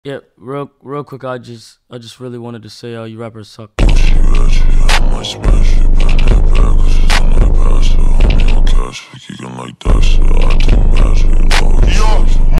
Yeah, real quick, I just really wanted to say, you rappers suck. I might smash it, but that back, cause it's on the past. Homie, on cash, kicking like that shit. I do magic,